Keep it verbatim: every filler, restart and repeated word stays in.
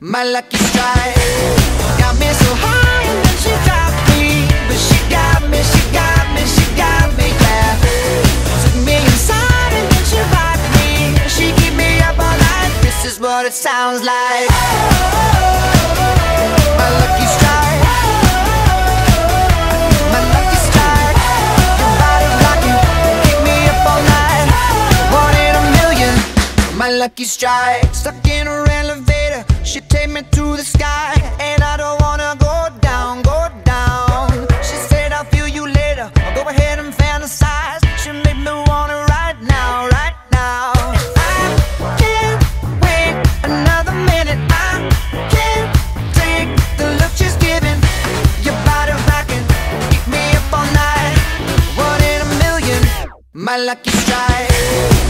My lucky strike got me so high and then she dropped me. But she got me, she got me, she got me, yeah. Took me inside and then she rocked me. She keep me up all night, this is what it sounds like. My lucky strike, my lucky strike. Your body's rocking, keep me up all night. One in a million, my lucky strike. Stuck in her elevator, she take me to the sky, and I don't